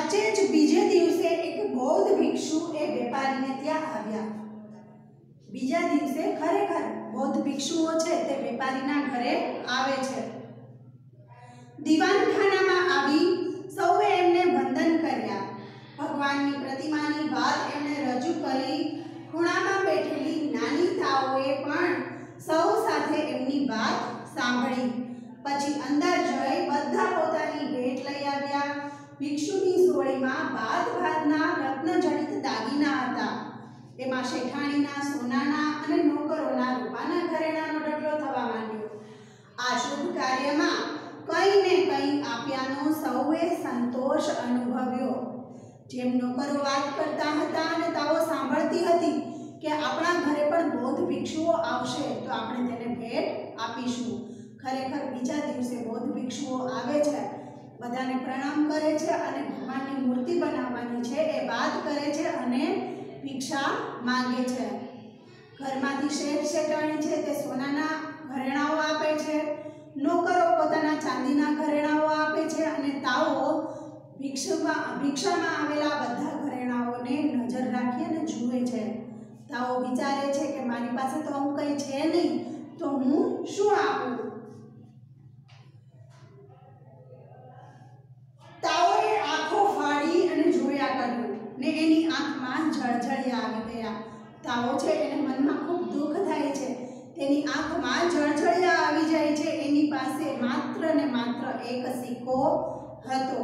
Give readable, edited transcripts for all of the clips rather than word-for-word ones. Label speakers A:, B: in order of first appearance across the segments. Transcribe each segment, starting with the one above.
A: साचे ज बीजे दिवसे एक बौद्ध भिक्षु ए वेपारी ने त्या आव्या। बीजा दिवसे खरेखर बौद्ध भिक्षुओ छे ते वेपारीना घरे आवे छे। दीवानखानामां आवी सौए एमने वंदन कर्या। भगवाननी प्रतिमानी वात एमणे रजू करी। खूणामां बेठेली नानी ताओए पण सौ साथे एमनी वात सांभळी। पछी अंदर जई बधा पोतानी भेट लई आव्या। भिक्षुनी जोड़ीमां भात-भातना रत्नजड़ित दागीना हता। एमां શેઠાણીના સોનાના અને નોકરોના રૂપાના ઘરેણાંનો ઢગલો થવા માંડ્યો। આ શુભ કાર્યમાં કંઈ ને કંઈ આપ્યાનો સૌએ સંતોષ અનુભવ્યો। જેમ નોકરો વાત કરતા હતા અને તાઓ સાંભળતી હતી કે આપણા ઘરે પણ બૌદ્ધ ભિક્ષુઓ આવશે તો આપણે તેને ભેટ આપીશું। ખરેખર બીજા દિવસે બૌદ્ધ ભિક્ષુઓ આવે છે, બધાને પ્રણામ કરે છે અને ભગવાનની મૂર્તિ બનાવવાની છે એ વાત કરે છે અને भिक्षा मांगे छे। घरमांथी शेठ शेठाणी छे ते सोनाना घरेणाओ आपे छे। नौकरो पोताना चांदीना घरेणाओ आपे छे અને તાઓ ભિક્ષામાં આવેલા બધા ઘરેણાઓને નજર રાખી અને જુએ છે। તાઓ વિચારે છે કે મારી પાસે તો આવું કંઈ છે નહીં, તો હું શું આપું। તાઓએ આંખો ફાડી અને જોયા કર્યું ने एनी आंखमां जळजळिया आवी गया। ताओ छे एने मनमा खूब दुख थाय छे। तेनी आंखमां जळजळिया आवी जाय छे। एनी पासे मात्र ने मात्र एक सिक्को हतो।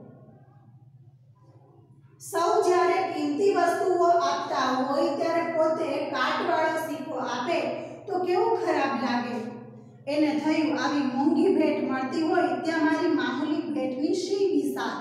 A: सौ ज्यारे कीमती वस्तुओ आपता होय त्यारे पोते काटवाळो सिक्को आपे तो केवुं खराब लागे। एने थयुं आवी मोंघी भेट मळती होय त्या मारी मामूली भेटनी शी विसात।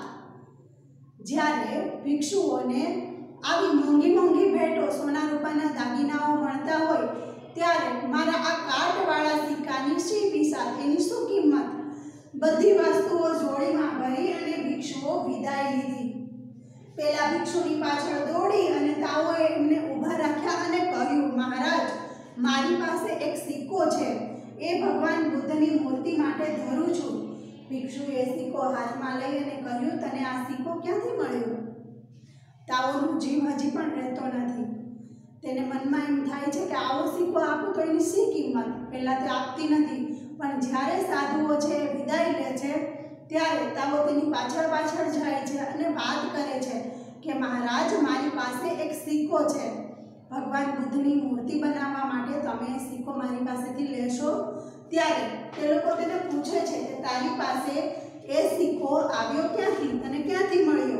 A: ज्यारे भिक्षुओने आवी मोंघी मोंघी भेटो सोना रूपाना दागीनाओ मळता होय त्यारे मारा आ काटवाळा सिक्कानी शी विसात, एनी शुं किंमत। बधी वस्तुओ जोड़ीमां भरी अने भिक्षुओ विदाय लीधी। पेला भिक्षुनी पाछळ दौड़ी अने ताओए एमने ऊभा राख्या अने कह्युं, महाराज मारी पासे एक सिक्को छे, ए भगवान बुद्धनी मूर्ति माटे धरूं छुं। भिक्षुए सिक्को हाथमां लई अने कह्युं, तने आ सिक्को क्यांथी मळ्यो। ताओनो जीव हजी पण રહેતો નથી। તેને મનમાં એમ થાય છે કે આવો સિક્કો આપું તો એની શી કિંમત। પહેલાં તે આપતી નથી, પણ જ્યારે સાધુઓ છે વિદાય લે છે ત્યારે તાઓ તેની પાછળ પાછળ જાય છે અને વાત કરે છે કે મહારાજ મારી પાસે એક સિક્કો છે, ભગવાન બુદ્ધની મૂર્તિ બનાવવા માટે તમે સિક્કો મારી પાસેથી લેશો। ત્યારે તે લોકો તેને પૂછે છે કે તારી પાસે એ સિક્કો આવ્યો ક્યાંથી, તને ક્યાંથી મળ્યો।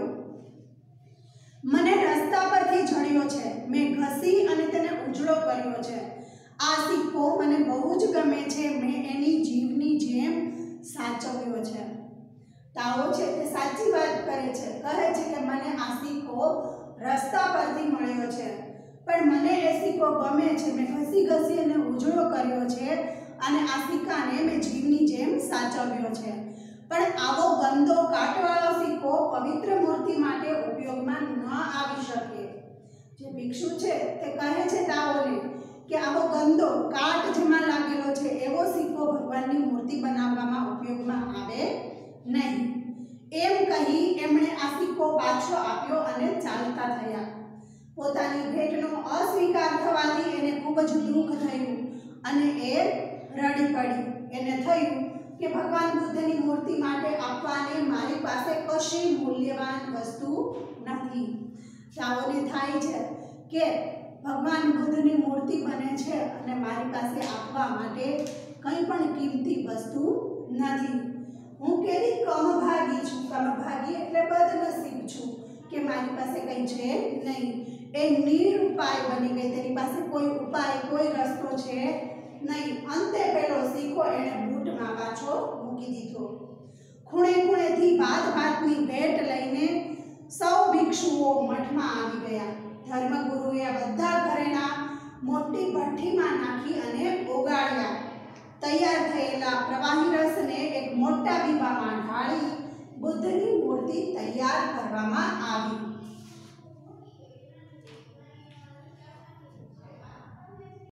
A: મને રસ્તા પરથી જળ્યો છે, મેં ઘસી અને તેને ઉજળો કર્યો છે। આ સિક્કો મને બહુ જ ગમે છે, મેં એની જીવની જેમ સાચવ્યો છે। તાઓ છે તે સાચી વાત કરે છે, કહે છે કે મને આ સિક્કો રસ્તા પરથી મળ્યો છે, પણ મને એ સિક્કો ગમે છે, મેં ઘસી ઘસી અને ઉજળો કર્યો છે અને આ સિક્કાને મેં જીવની જેમ સાચવ્યો છે। પણ આવો ગંદો કાટવાળો સિક્કો પવિત્ર મૂર્તિ માટે ઉપયોગમાં ન આવી શકે। જે ભિક્ષુ છે તે કહે છે તાઓને કે આવો ગંદો કાટ જેમાં લાગેલો છે એવો સિક્કો ભગવાનની મૂર્તિ બનાવવામાં ઉપયોગમાં આવે નહીં। એમ કહી એમણે આ સિક્કો પાછો આપ્યો અને ચાલતા થયા। પોતાની ભેટનો અસ્વીકાર થવાથી એને ખૂબ જ દુઃખ થયું અને એ રડી પડી। એને થયું કે ભગવાન બુદ્ધની મૂર્તિ માટે આપવાને મારી પાસે કશી મૂલ્યવાન વસ્તુ નથી। તાઓને થાય છે કે ભગવાન બુદ્ધની મૂર્તિ બને છે અને મારી પાસે આપવા માટે કંઈ પણ કિંમતી વસ્તુ નથી। હું કેવી કમભાગી છું, કમભાગી એટલે બદનસીબ છું કે મારી પાસે કંઈ છે નહીં। એ નિરુપાય બની ગઈ, તેની પાસે કોઈ ઉપાય કોઈ રસ્તો છે नहीं। अंते पेलो सिक्को एणे बूटमां पाछो मूकी दीधो। खूणे खूणेथी भात भातनी भेट लईने सौ भिक्षुओ मठमां आवी गया। धर्मगुरुए बधा घरेणां मोटी भट्ठीमां नाखी अने ओगाळ्या। तैयार थयेला प्रवाही रसने एक मोटा बीबामां ढाळी बुद्धनी मूर्ति तैयार करवामां आवी।